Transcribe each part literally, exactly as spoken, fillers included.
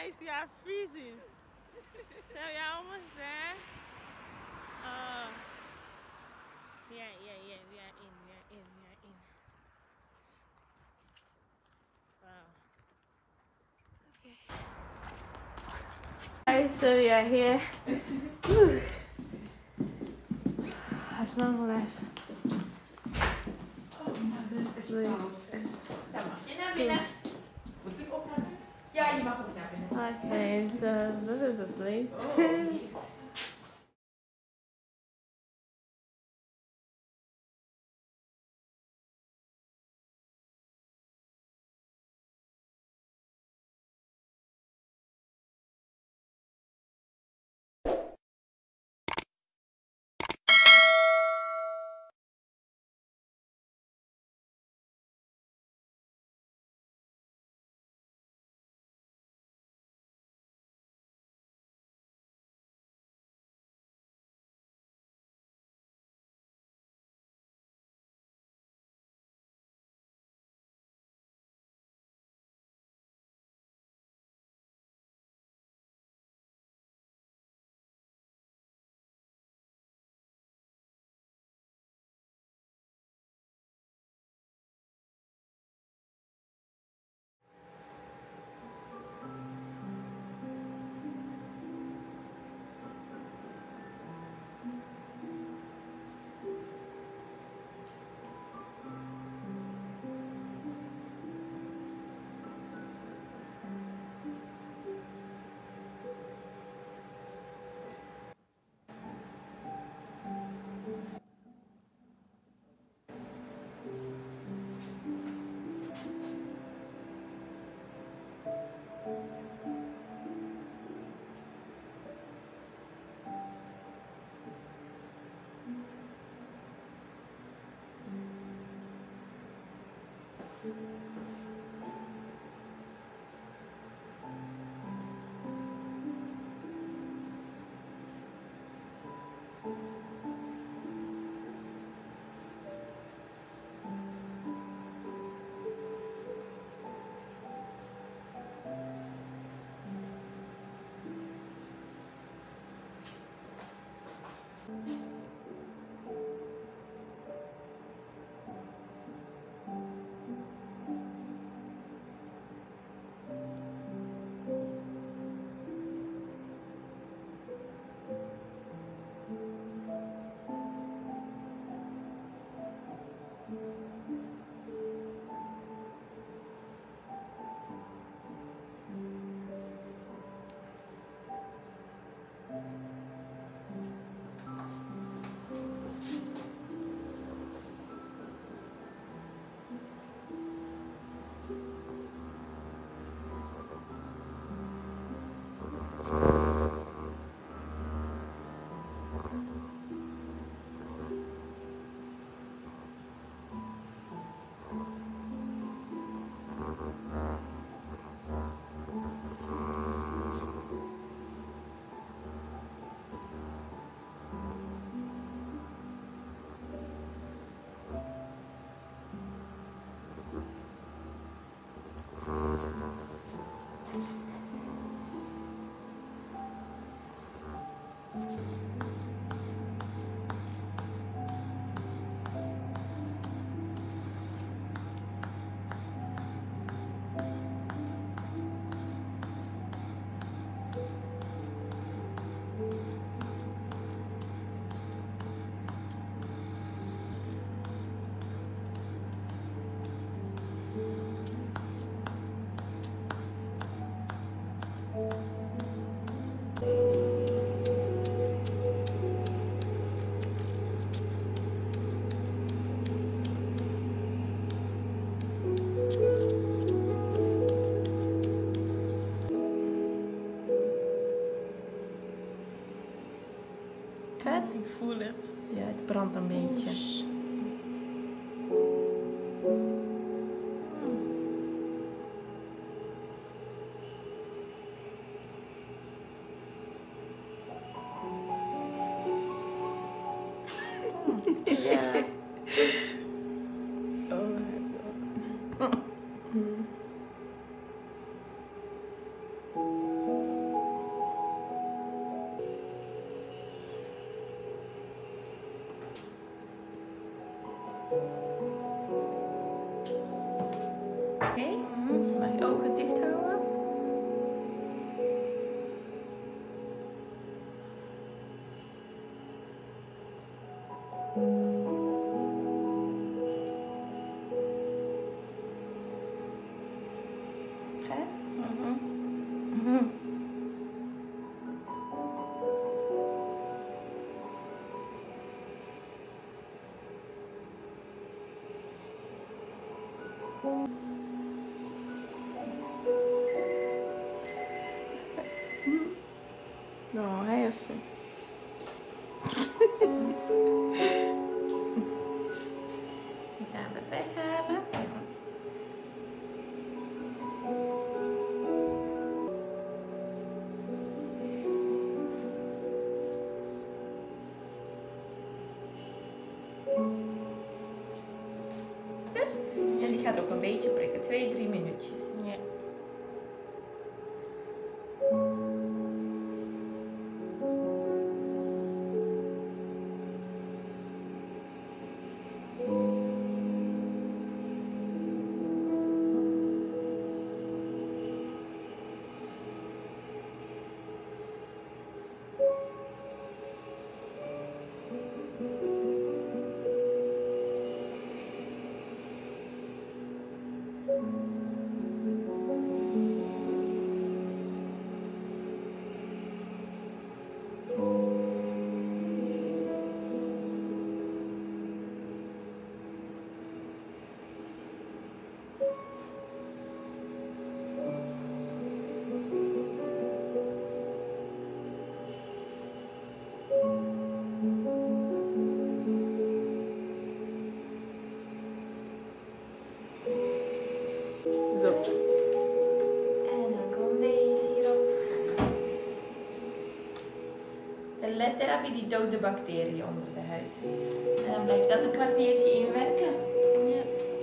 Guys, we are freezing. So we are almost there. Uh, yeah, yeah, yeah. We are in. We are in. We are in. Wow. Okay. Guys, so we are here. At long last. Oh my, this place is. Okay, so this is the place. Vet? Ik voel het. Ja, het brandt een beetje. Ja. Oh my god. gaat. Mm-hmm. Nou, hij heeft het. Nu gaan we het weghalen. En die gaat ook een beetje prikken. Twee, drie minuutjes. Ja. Zo. En dan komt deze hierop. De ledtherapie die doodt de bacteriën onder de huid. En dan blijft dat een kwartiertje inwerken. Ja.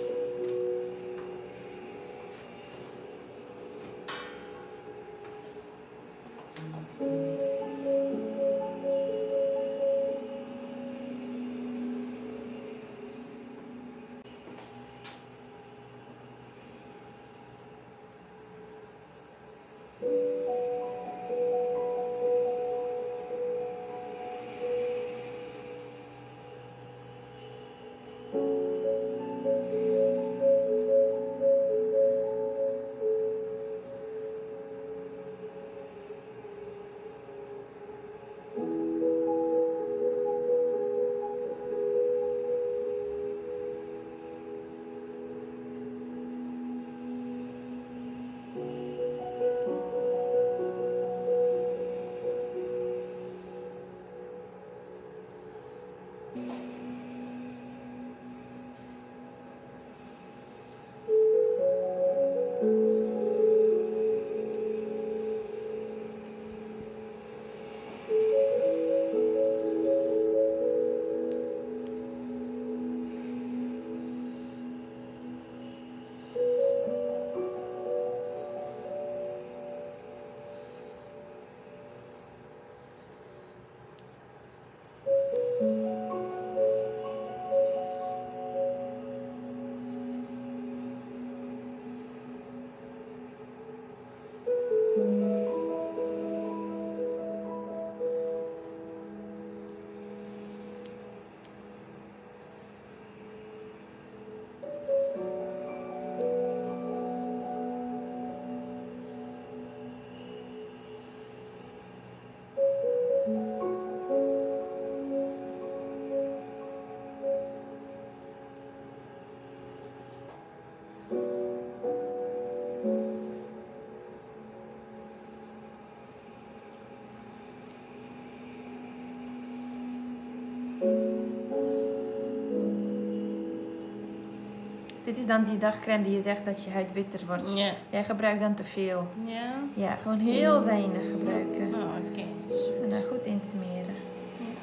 Dit is dan die dagcreme die je zegt dat je huid witter wordt. Ja. Jij gebruikt dan te veel. Ja? Ja, gewoon heel weinig gebruiken. Oh, oké. En dan goed insmeren. Ja.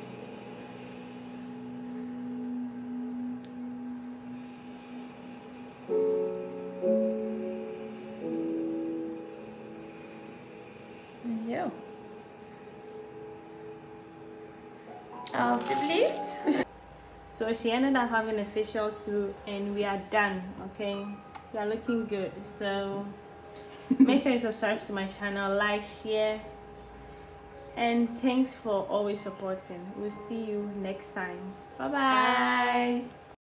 Zo. Alsjeblieft. So she ended up having a facial too, and we are done. Okay, we are looking good. So make sure you subscribe to my channel, like, share, and thanks for always supporting. We'll see you next time. Bye bye. Bye.